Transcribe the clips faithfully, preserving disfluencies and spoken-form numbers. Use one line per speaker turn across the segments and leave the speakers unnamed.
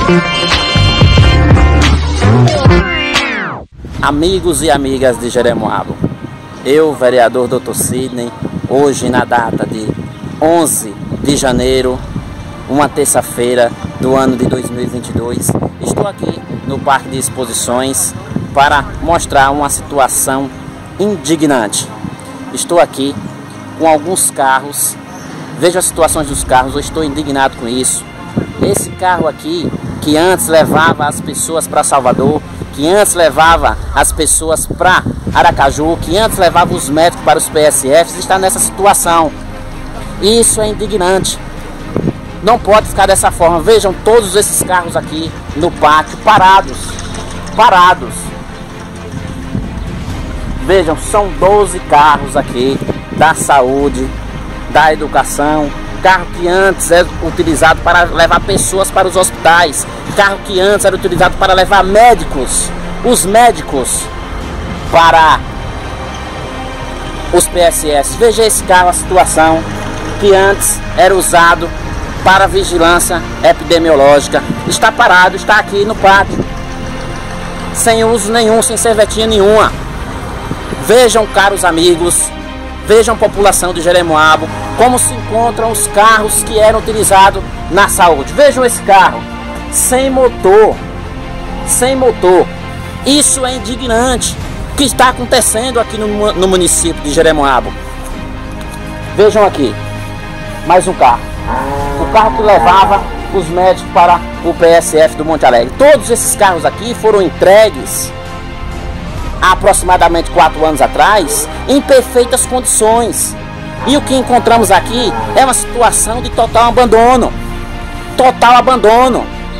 Amigos e amigas de Jeremoabo, eu, vereador doutor Sidney, hoje na data de onze de janeiro, uma terça-feira do ano de dois mil e vinte e dois, estou aqui no Parque de Exposições para mostrar uma situação indignante. Estou aqui com alguns carros, vejo as situações dos carros, eu estou indignado com isso. Esse carro aqui, que antes levava as pessoas para Salvador, que antes levava as pessoas para Aracaju, que antes levava os médicos para os P S Fs, está nessa situação. Isso é indignante. Não pode ficar dessa forma. Vejam todos esses carros aqui no pátio, parados. Parados. Vejam, são doze carros aqui da saúde, da educação. Carro que antes era utilizado para levar pessoas para os hospitais. Carro que antes era utilizado para levar médicos, os médicos para os P S S. Veja esse carro, a situação que antes era usado para vigilância epidemiológica. Está parado, está aqui no pátio, sem uso nenhum, sem servetinha nenhuma. Vejam, caros amigos, vejam, população de Jeremoabo, como se encontram os carros que eram utilizados na saúde. Vejam esse carro, sem motor, sem motor. Isso é indignante, o que está acontecendo aqui no, no município de Jeremoabo. Vejam aqui, mais um carro. O carro que levava os médicos para o P S F do Monte Alegre. Todos esses carros aqui foram entregues há aproximadamente quatro anos atrás, em perfeitas condições. E o que encontramos aqui é uma situação de total abandono. Total abandono.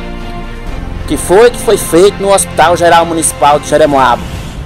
Que foi que foi feito no Hospital Geral Municipal de Jeremoabo.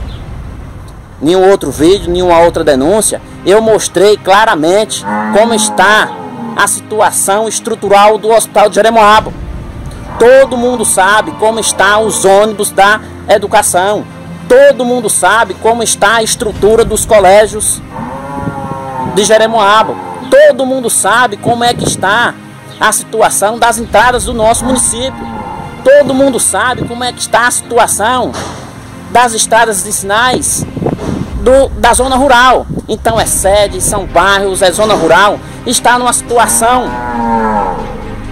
Nenhum outro vídeo, nenhuma outra denúncia, eu mostrei claramente como está a situação estrutural do Hospital de Jeremoabo. Todo mundo sabe como estão os ônibus da educação. Todo mundo sabe como está a estrutura dos colégios de Jeremoabo. Todo mundo sabe como é que está a situação das entradas do nosso município. Todo mundo sabe como é que está a situação das estradas de sinais do, da zona rural. Então é sede, são bairros, é zona rural. Está numa situação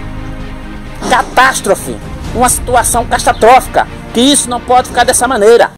catástrofe, uma situação catastrófica, que isso não pode ficar dessa maneira.